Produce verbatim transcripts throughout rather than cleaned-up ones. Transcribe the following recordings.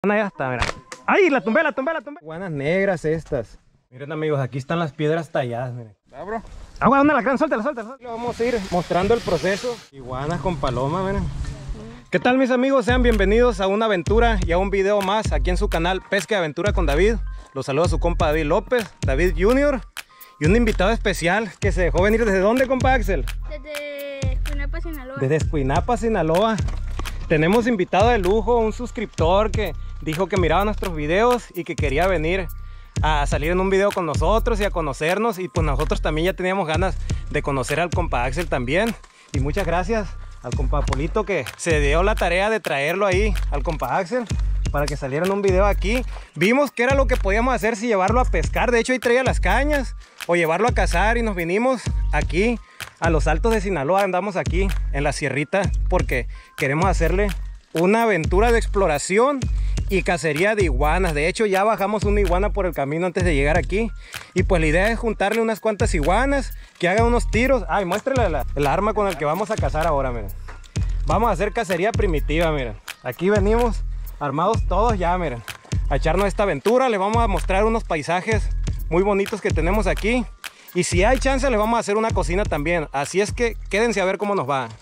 Ya está, mira. ¡Ay! La tumbé, la tumbé, la tumbé. Iguanas negras estas. Miren, amigos, aquí están las piedras talladas, miren. ¿Abro? Agua, ¿dónde la gran? Suéltala, suéltala. Le vamos a ir mostrando el proceso. Iguanas con paloma, miren. ¿Qué tal, mis amigos? Sean bienvenidos a una aventura y a un video más aquí en su canal Pesca y Aventura con David. Los saluda su compa David López, David Junior. Y un invitado especial que se dejó venir. ¿Desde dónde, compa Axel? Desde Escuinapa, Sinaloa. Desde Escuinapa, Sinaloa. Tenemos invitado de lujo, un suscriptor que dijo que miraba nuestros videos y que quería venir a salir en un video con nosotros y a conocernos. Y pues nosotros también ya teníamos ganas de conocer al compa Axel también. Y muchas gracias al compa Polito que se dio la tarea de traerlo ahí al compa Axel para que saliera en un video aquí. Vimos que era lo que podíamos hacer, si llevarlo a pescar. De hecho ahí traía las cañas, o llevarlo a cazar, y nos vinimos aquí a los Altos de Sinaloa. Andamos aquí en la sierrita porque queremos hacerle una aventura de exploración y cacería de iguanas. De hecho ya bajamos una iguana por el camino antes de llegar aquí, y pues la idea es juntarle unas cuantas iguanas que hagan unos tiros. Ay, muéstrele la, el arma con el que vamos a cazar ahora. Miren, vamos a hacer cacería primitiva. Miren, aquí venimos armados todos ya, miren, a echarnos esta aventura. Les vamos a mostrar unos paisajes muy bonitos que tenemos aquí, y si hay chance les vamos a hacer una cocina también. Así es que quédense a ver cómo nos va.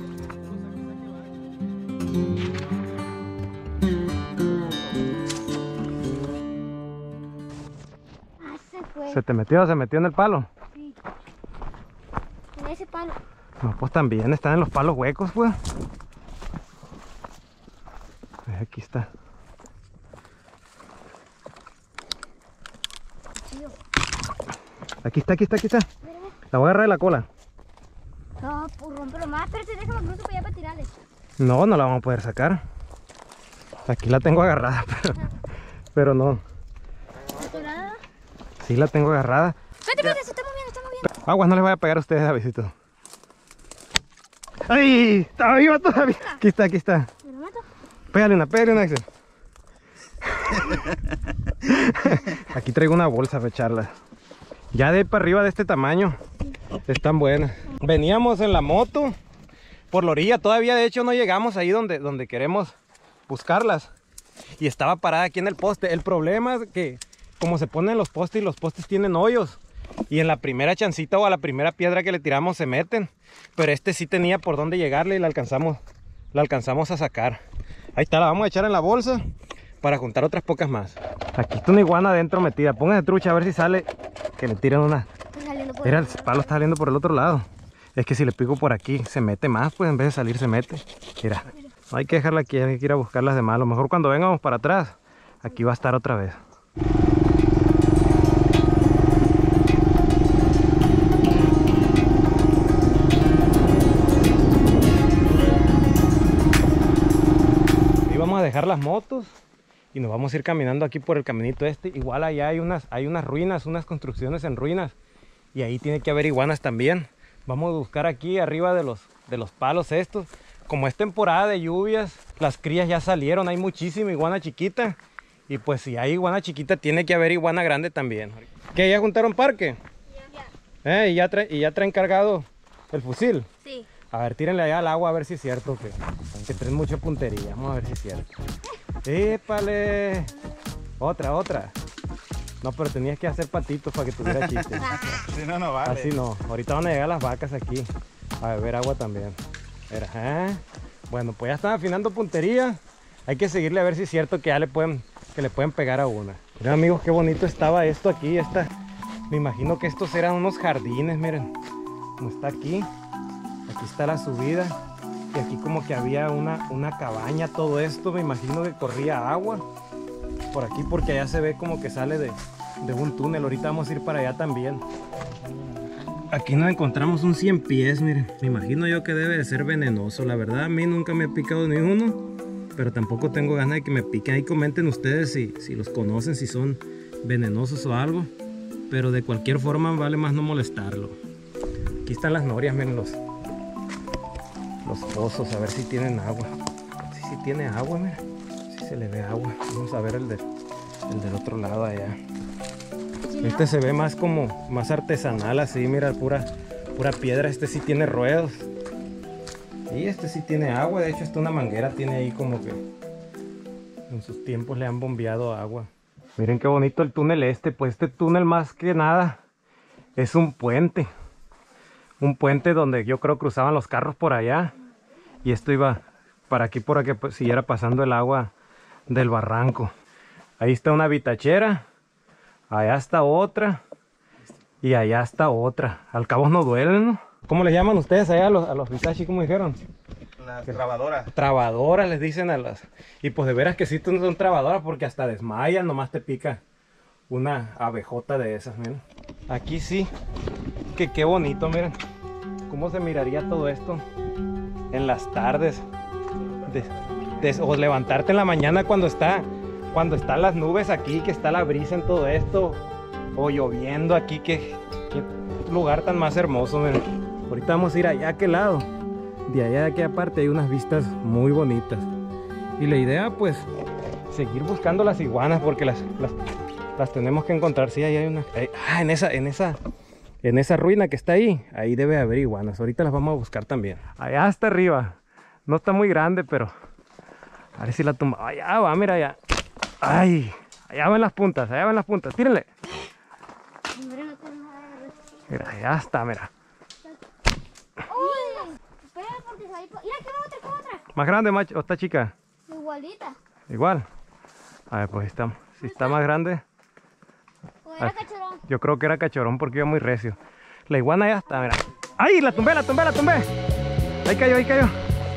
Ah, se fue. ¿Se te metió? ¿Se metió en el palo? Sí. En ese palo. No, pues también están en los palos huecos, pues. Aquí está. Aquí está, aquí está, aquí está. La voy a agarrar de la cola. No, pues rompelo más, pero te déjame cruzo para allá para tirarle. No, no la vamos a poder sacar. Aquí la tengo agarrada, pero, pero no. ¿Atorada? Sí la tengo agarrada. Espérate, espérate, se está moviendo, está moviendo. Aguas, no les vaya a pegar a ustedes, Davidito. ¡Ay! ¡Está viva todavía! Aquí está, aquí está. ¿Me lo mato? Pégale una, pégale una, Axel. Aquí traigo una bolsa para echarla. Ya de ahí para arriba de este tamaño están buenas. Veníamos en la moto por la orilla. Todavía de hecho no llegamos ahí donde, donde queremos buscarlas. Y estaba parada aquí en el poste. El problema es que como se ponen los postes, y los postes tienen hoyos, y en la primera chancita o a la primera piedra que le tiramos se meten. Pero este sí tenía por dónde llegarle y la alcanzamos, la alcanzamos a sacar. Ahí está, la vamos a echar en la bolsa para juntar otras pocas más. Aquí está una iguana adentro metida. Póngase trucha a ver si sale, que le tiren una. Está saliendo por Mira, el el lado. palo está saliendo por el otro lado. Es que si le pico por aquí se mete más, pues en vez de salir se mete. Mira, no hay que dejarla aquí, hay que ir a buscar las demás. A lo mejor cuando vengamos para atrás, aquí va a estar otra vez. Ahí vamos a dejar las motos y nos vamos a ir caminando aquí por el caminito este. Igual allá hay unas, hay unas ruinas, unas construcciones en ruinas, y ahí tiene que haber iguanas también. Vamos a buscar aquí arriba de los, de los palos estos. Como es temporada de lluvias, las crías ya salieron, hay muchísima iguana chiquita. Y pues si hay iguana chiquita, tiene que haber iguana grande también. ¿Qué? ¿Ya juntaron parque? Ya. ¿Eh? ¿Y, ya trae, ¿Y ya traen cargado el fusil? Sí. A ver, tírenle allá al agua a ver si es cierto que, que traen mucha puntería. Vamos a ver si es cierto. ¡Épale! Otra, otra. No, pero tenías que hacer patitos para que tuviera chiste. Si no, no vale. Así no. Ahorita van a llegar las vacas aquí a beber agua también. Mira, ¿eh? Bueno, pues ya están afinando puntería. Hay que seguirle a ver si es cierto que ya le pueden, que le pueden pegar a una. Miren, amigos, qué bonito estaba esto aquí. Esta, me imagino que estos eran unos jardines, miren. Como está aquí. Aquí está la subida. Y aquí como que había una, una cabaña, todo esto. Me imagino que corría agua por aquí, porque allá se ve como que sale de, de un túnel. Ahorita vamos a ir para allá también. Aquí nos encontramos un cien pies, miren. Me imagino yo que debe de ser venenoso. La verdad, a mí nunca me ha picado ni uno, pero tampoco tengo ganas de que me piquen. Ahí comenten ustedes si, si los conocen, si son venenosos o algo. Pero de cualquier forma vale más no molestarlo. Aquí están las norias, miren los, los pozos, a ver si tienen agua. Sí, sí tiene agua, miren. Sí se le ve agua. Vamos a ver el, de, el del otro lado allá. Este se ve más como, más artesanal así, mira, pura, pura piedra. Este sí tiene ruedos. Y este sí tiene agua, de hecho esta una manguera tiene ahí como que En sus tiempos le han bombeado agua. Miren qué bonito el túnel este. Pues este túnel más que nada es un puente. Un puente donde yo creo cruzaban los carros por allá. Y esto iba para aquí, por aquí pues, siguiera pasando el agua del barranco. Ahí está una vitachera. Allá está otra. Y allá está otra. Al cabo no duelen, ¿no? ¿Cómo le llaman ustedes allá a los, a los vitachi? ¿Cómo dijeron? Las trabadoras. Trabadoras les dicen a las... Y pues de veras que sí son trabadoras porque hasta desmayan, nomás te pica una abejota de esas, miren. Aquí sí, que qué bonito, miren. Cómo se miraría todo esto en las tardes. De, de, o levantarte en la mañana cuando está, cuando están las nubes aquí, que está la brisa en todo esto. O lloviendo aquí, que qué lugar tan más hermoso, miren. Ahorita vamos a ir allá a aquel lado. De allá de aquella parte hay unas vistas muy bonitas. Y la idea pues seguir buscando las iguanas porque las, las, las tenemos que encontrar. Sí, ahí hay una... Ahí, ah, en esa, en esa, en esa ruina que está ahí, ahí debe haber iguanas. Ahorita las vamos a buscar también. Allá hasta arriba. No está muy grande, pero a ver si la tumba. Allá va, mira allá. Ay, allá van las puntas, allá van las puntas. Tírenle. Mira, allá está, mira. Espera, porque se va a ir... Mira, ¿qué va otra? ¿Qué va otra? ¿Más grande, macho? ¿O está chica? Igualita. Igual. A ver, pues está, si está más grande. O era cachorón. Yo creo que era cachorón porque iba muy recio. La iguana ya está, mira. ¡Ay! La tumbé, la tumbé, la tumbé. Ahí cayó, ahí cayó.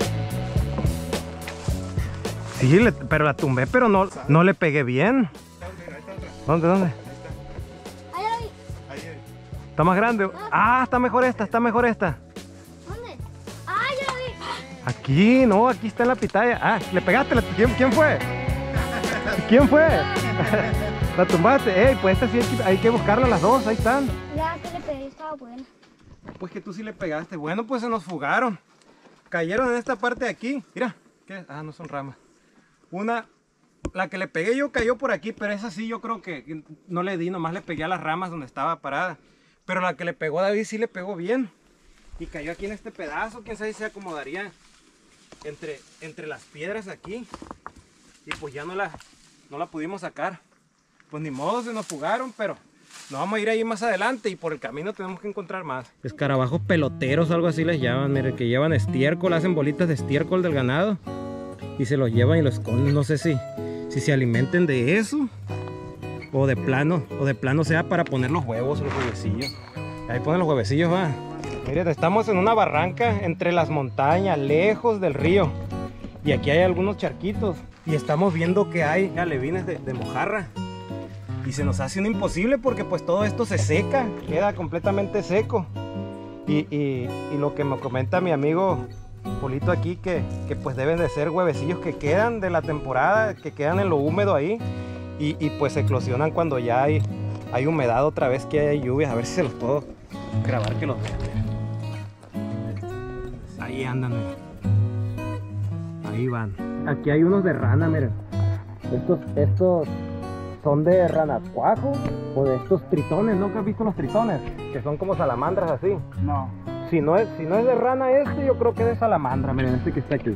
Sí, le, pero la tumbé, pero no, no le pegué bien. ¿Dónde, dónde? Ahí la vi. ¿Está más grande? Ah, está mejor esta, está mejor esta. ¿Dónde? Ah, ya la vi. Aquí, no, aquí está en la pitaya. Ah, ¿le pegaste? ¿Quién, quién fue? ¿Quién fue? La tumbaste. Ey, pues esta sí hay que, hay que buscarla las dos, ahí están. Ya que le pegué, estaba buena. Pues que tú sí le pegaste. Bueno, pues se nos fugaron. Cayeron en esta parte de aquí. Mira, ¿qué? Ah, no son ramas. Una, la que le pegué yo cayó por aquí, pero esa sí yo creo que no le di, nomás le pegué a las ramas donde estaba parada. Pero la que le pegó a David sí le pegó bien. Y cayó aquí en este pedazo, quién sabe si se acomodaría entre, entre las piedras aquí. Y pues ya no la, no la pudimos sacar. Pues ni modo, se nos fugaron, pero nos vamos a ir ahí más adelante y por el camino tenemos que encontrar más. Escarabajos peloteros, algo así les llaman, miren, que llevan estiércol, hacen bolitas de estiércol del ganado. Y se los llevan y los esconden, no sé si, si se alimenten de eso. O de plano, o de plano sea para poner los huevos, los huevecillos. Ahí ponen los huevecillos, va. Miren, estamos en una barranca entre las montañas, lejos del río. Y aquí hay algunos charquitos. Y estamos viendo que hay alevines de, de mojarra. Y se nos hace un imposible porque pues todo esto se seca, queda completamente seco. Y, y, y lo que me comenta mi amigo Polito aquí, que, que pues deben de ser huevecillos que quedan de la temporada, que quedan en lo húmedo ahí. Y, y pues se eclosionan cuando ya hay, hay humedad otra vez, que hay lluvias. A ver si se los puedo grabar que los vean. Ahí andan, miren. Ahí van. Aquí hay unos de rana, miren. Estos, estos son de ranacuajo o de estos tritones, ¿no? ¿Que has visto los tritones? Que son como salamandras así. No. Si no es, si no es de rana este, yo creo que es de salamandra. Miren, este que está aquí.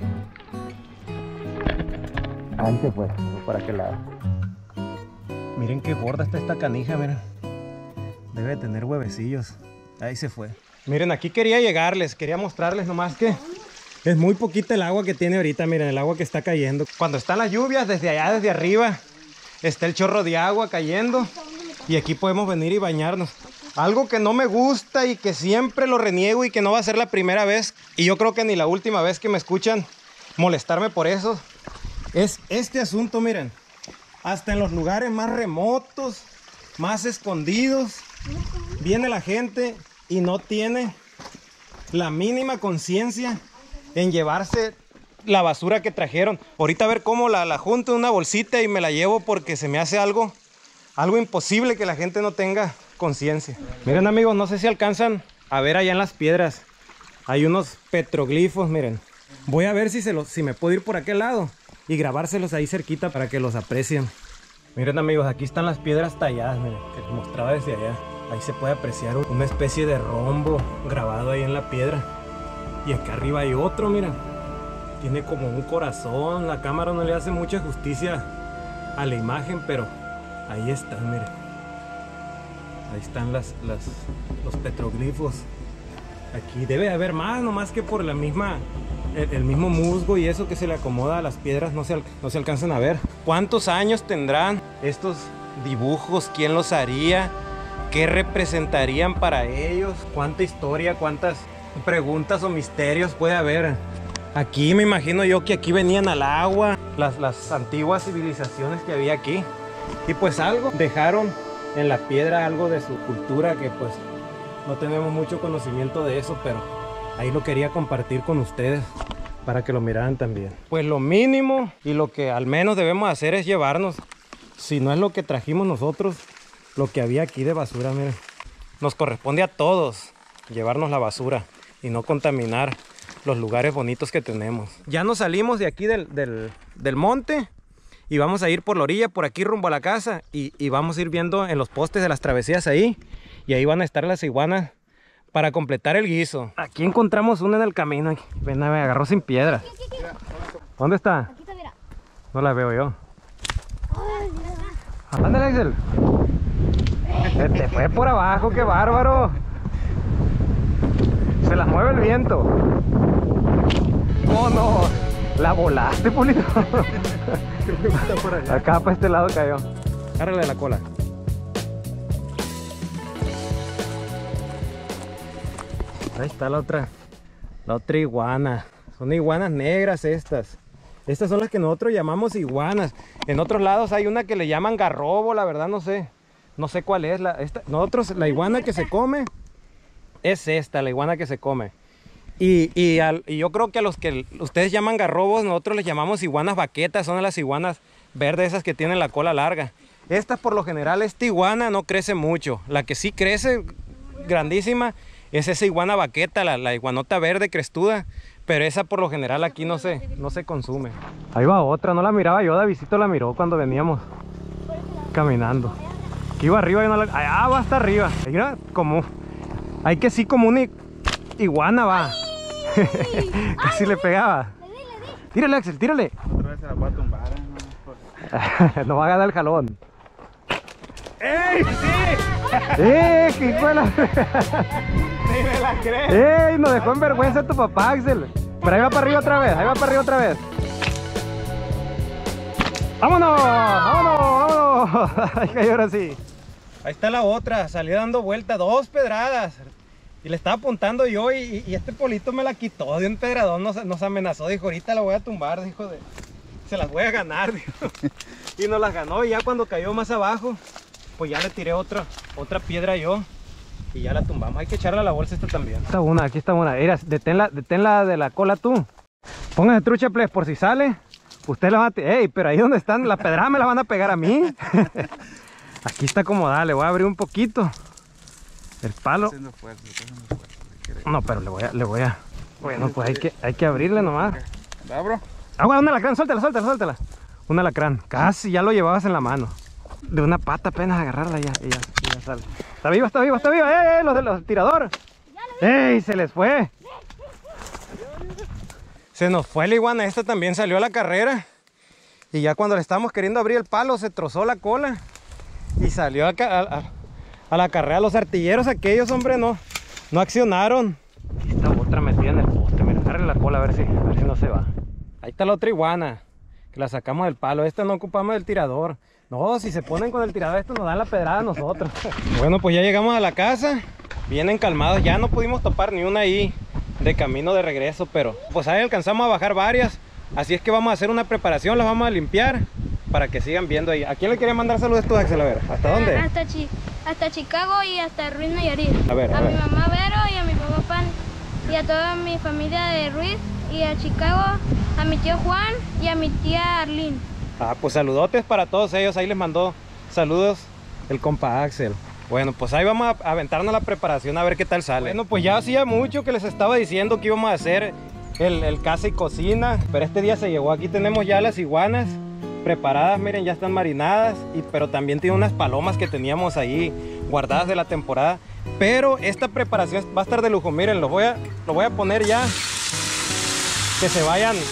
Ahí se fue, para aquel lado. Miren qué gorda está esta canija, miren. Debe de tener huevecillos. Ahí se fue. Miren, aquí quería llegarles, quería mostrarles nomás que es muy poquita el agua que tiene ahorita. Miren, el agua que está cayendo. Cuando están las lluvias, desde allá, desde arriba, está el chorro de agua cayendo. Y aquí podemos venir y bañarnos. Algo que no me gusta y que siempre lo reniego y que no va a ser la primera vez, y yo creo que ni la última vez que me escuchan molestarme por eso, es este asunto. Miren, hasta en los lugares más remotos, más escondidos, viene la gente y no tiene la mínima conciencia en llevarse la basura que trajeron. Ahorita a ver cómo la, la junto en una bolsita y me la llevo, porque se me hace algo, algo imposible que la gente no tenga conciencia. Miren, amigos, no sé si alcanzan a ver allá en las piedras. Hay unos petroglifos, miren. Voy a ver si, se los, si me puedo ir por aquel lado y grabárselos ahí cerquita para que los aprecien. Miren, amigos, aquí están las piedras talladas, miren, que les mostraba desde allá. Ahí se puede apreciar una especie de rombo grabado ahí en la piedra. Y acá arriba hay otro, miren. Tiene como un corazón. La cámara no le hace mucha justicia a la imagen, pero ahí están, miren. Ahí están las, las, los petroglifos. Aquí debe haber más, nomás que por la misma, el, el mismo musgo y eso que se le acomoda a las piedras no se, no se alcanzan a ver. ¿Cuántos años tendrán estos dibujos? ¿Quién los haría? ¿Qué representarían para ellos? ¿Cuánta historia, cuántas preguntas o misterios puede haber? Aquí me imagino yo que aquí venían al agua las, las antiguas civilizaciones que había aquí. Y pues algo dejaron en la piedra, algo de su cultura que pues no tenemos mucho conocimiento de eso, pero ahí lo quería compartir con ustedes para que lo miraran también. Pues lo mínimo y lo que al menos debemos hacer es llevarnos, si no es lo que trajimos nosotros, lo que había aquí de basura, miren. Nos corresponde a todos llevarnos la basura y no contaminar los lugares bonitos que tenemos. Ya nos salimos de aquí del, del, del monte y vamos a ir por la orilla, por aquí rumbo a la casa, y, y vamos a ir viendo en los postes de las travesías ahí, y ahí van a estar las iguanas para completar el guiso. Aquí encontramos una en el camino. Aquí. Ven, me agarró sin piedra. Aquí, aquí, aquí. ¿Dónde está? Aquí está, mira. No la veo yo. Ay, mira. Ándale, Axel. Se te fue por abajo, qué bárbaro. Se las mueve el viento. Oh no, la volaste, Pulito. Acá para este lado cayó. Agárrale la cola. Ahí está la otra, la otra iguana. Son iguanas negras estas. Estas son las que nosotros llamamos iguanas. En otros lados hay una que le llaman garrobo, la verdad no sé. No sé cuál es. La, esta, nosotros, la iguana que se come es esta, la iguana que se come. Y, y, al, y yo creo que a los que ustedes llaman garrobos, nosotros les llamamos iguanas vaquetas. Son las iguanas verdes, esas que tienen la cola larga. Esta por lo general, esta iguana no crece mucho. La que sí crece grandísima es esa iguana vaqueta, la, la iguanota verde crestuda. Pero esa por lo general aquí no se, no se consume. Ahí va otra, no la miraba yo, Davidito la miró cuando veníamos caminando. Aquí va arriba y no la... Allá va hasta arriba. Mira, como... Hay que sí como una iguana va. Casi le pegaba. Le di, le di. Tírale, Axel, tírale. Otra vez se la voy a tumbar. ¿No? No va a ganar el jalón. ¡Ey, sí! ¡Eh, qué hijo de la... ¡Sí me la crees! ¡Ey! Nos dejó en vergüenza tu papá, Axel. Pero ahí va para arriba otra vez, ahí va para arriba otra vez. ¡Vámonos! ¡Vámonos! ¡Vámonos! Ahí cayó ahora sí. Ahí está la otra, salió dando vuelta, dos pedradas. Y le estaba apuntando yo y, y este polito me la quitó de un pedradón, nos, nos amenazó, dijo, ahorita la voy a tumbar, dijo, de, se las voy a ganar, dijo. Y nos las ganó y ya cuando cayó más abajo, pues ya le tiré otra, otra piedra yo. Y ya la tumbamos, hay que echarla a la bolsa esta también. Aquí está una, aquí está una. Mira, deténla, deténla de la cola tú. Pónganse trucha, please, por si sale. Usted la va a... Ey, pero ahí donde están, las pedradas me las van a pegar a mí. Aquí está acomodada, le voy a abrir un poquito el palo. No, pero le voy a... Le voy a... Bueno, pues hay que, hay que abrirle nomás. ¿La abro? Agua, un alacrán, suéltala, suéltala, suéltala. Un alacrán, casi ya lo llevabas en la mano. De una pata apenas agarrarla ya, y ya, y ya sale. Está viva, está viva, está viva. ¡Eh, eh! Los del los tirador. ¡Ey! Se les fue. Se nos fue la iguana. Esta también salió a la carrera. Y ya cuando le estábamos queriendo abrir el palo, se trozó la cola. Y salió a, a, a, a la carrera. Los artilleros aquellos, hombre, no, no accionaron. Aquí está otra metida en el poste. Mira, agarre la cola a ver si, a ver si no se va. Ahí está la otra iguana. Que la sacamos del palo. Esta no ocupamos del tirador. No, si se ponen con el tirador, esto nos dan la pedrada a nosotros. Bueno, pues ya llegamos a la casa. Vienen calmados. Ya no pudimos topar ni una ahí de camino de regreso, pero pues ahí alcanzamos a bajar varias. Así es que vamos a hacer una preparación, las vamos a limpiar para que sigan viendo ahí. ¿A quién le quería mandar saludos tú, Axel? A ver, ¿hasta dónde? Hasta, Chi hasta Chicago y hasta Ruiz, Nayarit. A ver, a a ver. mi mamá Vero y a mi papá Pan y a toda mi familia de Ruiz y a Chicago, a mi tío Juan y a mi tía Arlene. Ah, pues saludotes para todos ellos. Ahí les mandó saludos el compa Axel. Bueno, pues ahí vamos a aventarnos la preparación a ver qué tal sale. Bueno, pues ya hacía mucho que les estaba diciendo que íbamos a hacer el, el casa y cocina, pero este día se llegó. Aquí tenemos ya las iguanas preparadas, miren, ya están marinadas, y, pero también tiene unas palomas que teníamos ahí guardadas de la temporada. Pero esta preparación va a estar de lujo, miren, lo voy a, lo voy a poner ya, que se vayan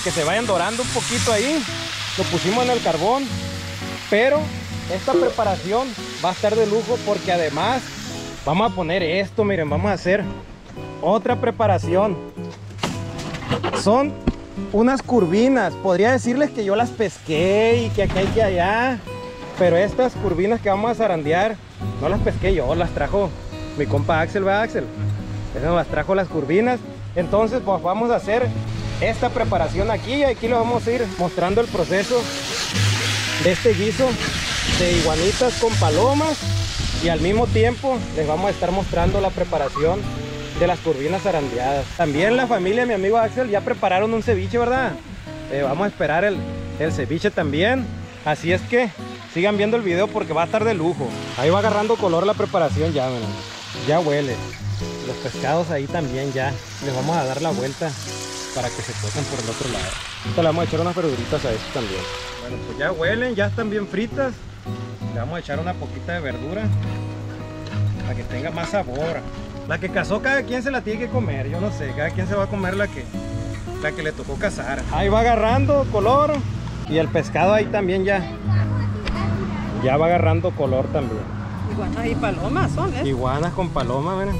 que se vayan dorando un poquito ahí. Lo pusimos en el carbón, pero esta preparación va a estar de lujo porque además vamos a poner esto, miren, vamos a hacer otra preparación. Son unas curvinas, podría decirles que yo las pesqué y que acá y que allá, pero estas curvinas que vamos a zarandear no las pesqué yo, las trajo mi compa Axel, ¿verdad, Axel? Él nos las trajo las curvinas. Entonces pues vamos a hacer esta preparación aquí y aquí les vamos a ir mostrando el proceso de este guiso de iguanitas con palomas, y al mismo tiempo les vamos a estar mostrando la preparación de las curvinas zarandeadas. También la familia de mi amigo Axel ya prepararon un ceviche, ¿verdad? Eh, vamos a esperar el, el ceviche también, así es que sigan viendo el video porque va a estar de lujo. Ahí va agarrando color la preparación ya, miren. Ya huele. Los pescados ahí también ya les vamos a dar la vuelta para que se cuezan por el otro lado. Ahorita le vamos a echar unas verduritas a esto también. Bueno, pues ya huelen, ya están bien fritas. Le vamos a echar una poquita de verdura para que tenga más sabor. La que cazó cada quien se la tiene que comer, yo no sé, cada quien se va a comer la que, la que le tocó cazar. Ahí va agarrando color y el pescado ahí también ya, ya va agarrando color también. Iguanas y palomas son, ¿eh? Iguanas con palomas, miren.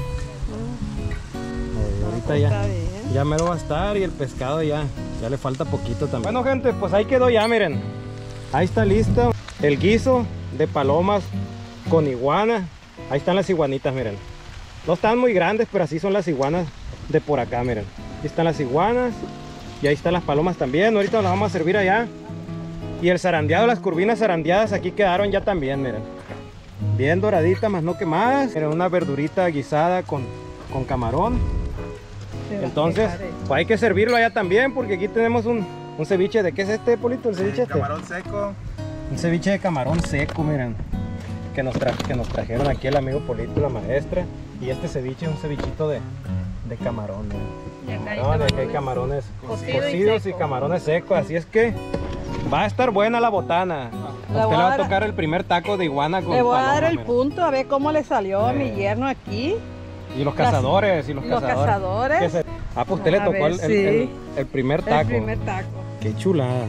Eh, ahorita ya, ya mero va a estar y el pescado ya, ya le falta poquito también. Bueno gente, pues ahí quedó ya, miren. Ahí está listo el guiso de palomas con iguana. Ahí están las iguanitas, miren. No están muy grandes, pero así son las iguanas de por acá, miren. Aquí están las iguanas y ahí están las palomas también. Ahorita las vamos a servir allá. Y el zarandeado, las curvinas zarandeadas aquí quedaron ya también, miren. Bien doraditas, más no quemadas. Miren, una verdurita guisada con, con camarón. Entonces, pues hay que servirlo allá también porque aquí tenemos un, un ceviche. ¿De qué es este, Polito? El ceviche este. Camarón seco. Un ceviche de camarón seco, miren. Que nos, tra que nos trajeron aquí el amigo Polito y la maestra. Y este ceviche es un cevichito de, de camarón, miren. No, de aquí hay camarones Cocido cocidos y y, seco. camarones secos. Así es que va a estar buena la botana. Le Usted voy le a va a dar- tocar el primer taco de iguana con Le voy a paloma, dar el miren. punto a ver cómo le salió a mi Eh. yerno aquí. Y los Las- cazadores, y los, los cazadores. cazadores. ¿Qué se- Ah, pues usted le A tocó ver, el, el- sí. el- el primer taco. El primer taco. Qué chulada.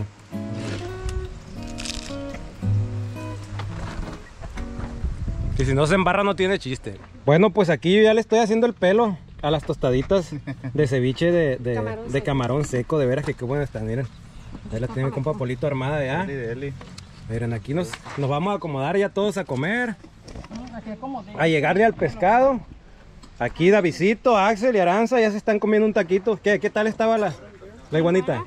Y si no se embarra no tiene chiste. Bueno, pues aquí yo ya le estoy haciendo el pelo a las tostaditas de ceviche de, de, Camarón de seco. camarón seco. De veras que qué buenas están, miren. Ahí la tiene mi compa Polito armada de Deli, ah. deli. Miren, aquí nos, nos vamos a acomodar ya todos a comer. Aquí como de- A llegarle al pescado. Aquí Davidcito, Axel y Aranza ya se están comiendo un taquito. ¿Qué, qué tal estaba la, la iguanita?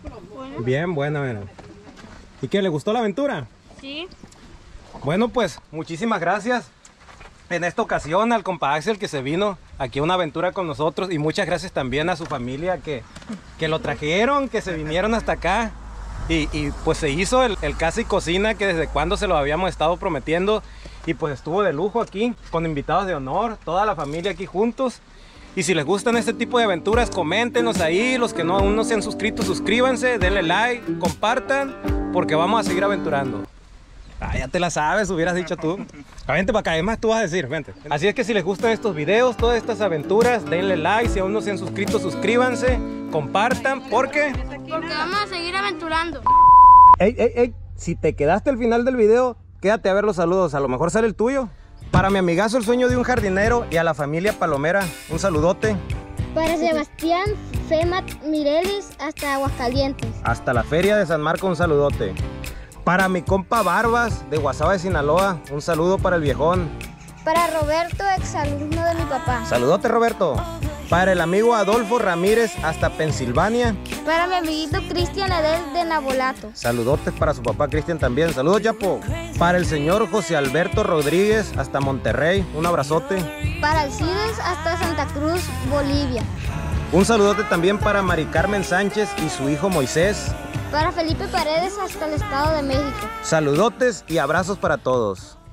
Bien buena, miren. ¿Y qué, le gustó la aventura? Sí. Bueno, pues muchísimas gracias en esta ocasión al compa Axel que se vino aquí a una aventura con nosotros, y muchas gracias también a su familia que, que lo trajeron, que se vinieron hasta acá y, y pues se hizo el, el Casa y Cocina que desde cuando se lo habíamos estado prometiendo, y pues estuvo de lujo aquí con invitados de honor, toda la familia aquí juntos. Y si les gustan este tipo de aventuras, coméntenos ahí. Los que no, aún no se han suscrito, suscríbanse, denle like, compartan, porque vamos a seguir aventurando. Ah, ya te la sabes, hubieras dicho tú. Ah, vente para acá, además tú vas a decir, vente. Así es que si les gustan estos videos, todas estas aventuras, denle like. Si aún no se han suscrito, suscríbanse, compartan, porque... Porque vamos a seguir aventurando. Ey, ey, ey, si te quedaste al final del video, quédate a ver los saludos, a lo mejor sale el tuyo. Para mi amigazo El Sueño de un Jardinero y a la familia Palomera, un saludote. Para Sebastián Femat Mireles hasta Aguascalientes. Hasta la Feria de San Marco, un saludote. Para mi compa Barbas de Guasave de Sinaloa, un saludo para el viejón. Para Roberto, exalumno de mi papá. Saludote, Roberto. Para el amigo Adolfo Ramírez hasta Pensilvania. Para mi amiguito Cristian Edel de Nabolato. Saludotes para su papá Cristian también. Saludos, Chapo. Para el señor José Alberto Rodríguez hasta Monterrey, un abrazote. Para Alcides hasta Santa Cruz, Bolivia. Un saludote también para Mari Carmen Sánchez y su hijo Moisés. Para Felipe Paredes hasta el Estado de México. Saludotes y abrazos para todos.